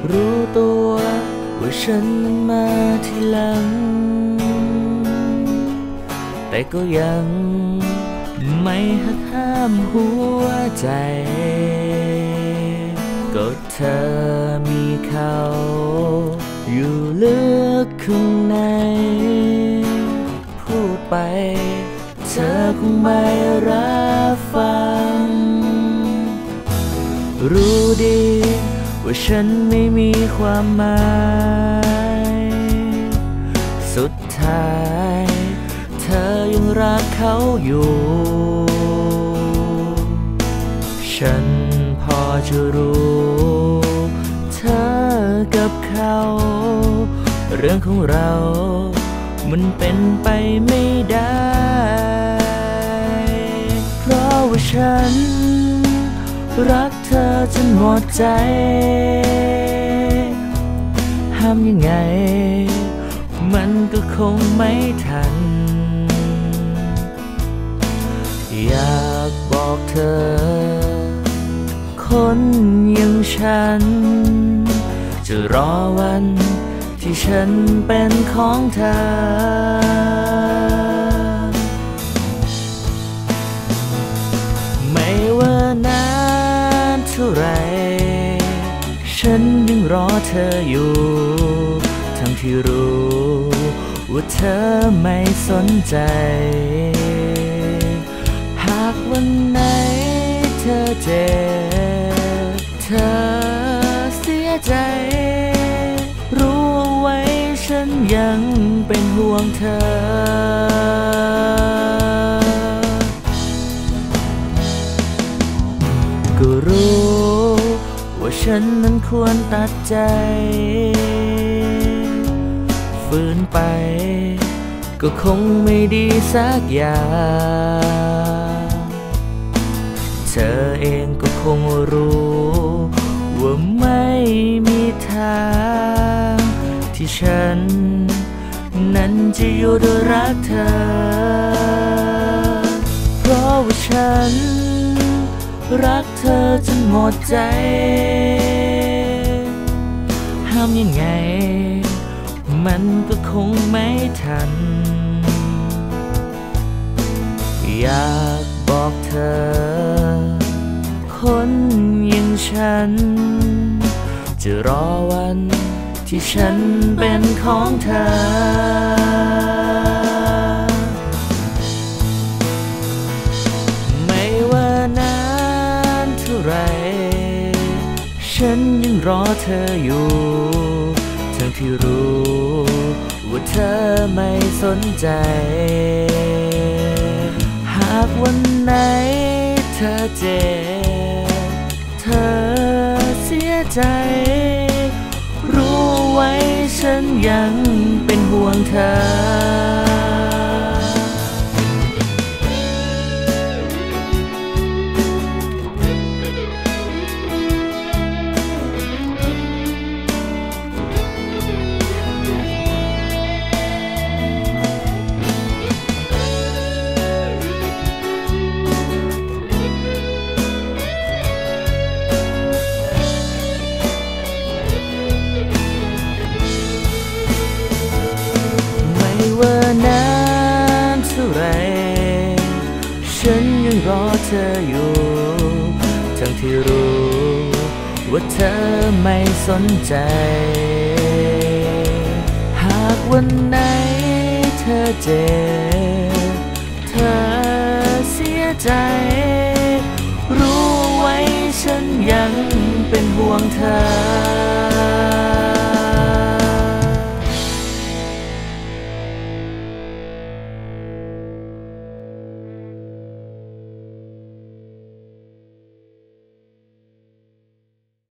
รู้ตัวว่าฉันมาทีหลังแต่ก็ยังไม่หักห้ามหัวใจก็เธอมีเขาอยู่ลึกข้างในพูดไปเธอคงไม่รับฟังรู้ดีว่าฉันไม่มีความหมายสุดท้ายเธอยังรักเขาอยู่ฉันพอจะรู้เธอกับเขาเรื่องของเรามันเป็นไปไม่ได้เพราะว่าฉันรักเธอจนหมดใจห้ามยังไงมันก็คงไม่ทันอยากบอกเธอคนอย่างฉันจะรอวันที่ฉันเป็นของเธอไม่ว่านานเท่าไรฉันยังรอเธออยู่ทั้งที่รู้ว่าเธอไม่สนใจหากวันไหนเธอเจ็บเธอเสียใจรู้ไว้ฉันยังเป็นห่วงเธอก็รู้ว่าฉันนั้นควรตัดใจฝืนไปก็คงไม่ดีสักอย่างเธอเองก็คงรู้ว่าไม่มีทางที่ฉันนั้นจะอยู่ด้วยรักเธอเพราะว่าฉันรักเธอจนหมดใจห้ามยังไงมันก็คงไม่ทันอยากบอกเธอคนอย่างฉันจะรอวันที่ฉันเป็นของเธอไม่ว่านานเท่าไรฉันยังรอเธออยู่ทั้งที่รู้ว่าเธอไม่สนใจหากวันไหนเธอเจ็บเธอเสียใจรู้ไว้ฉันยังเป็นห่วงเธอว่านานเท่าไรฉันยังรอเธออยู่ทั้งที่รู้ว่าเธอไม่สนใจหากวันไหนเธอเจ็บเธอเสียใจรู้ไว้ฉันยังเป็นห่วงเธอ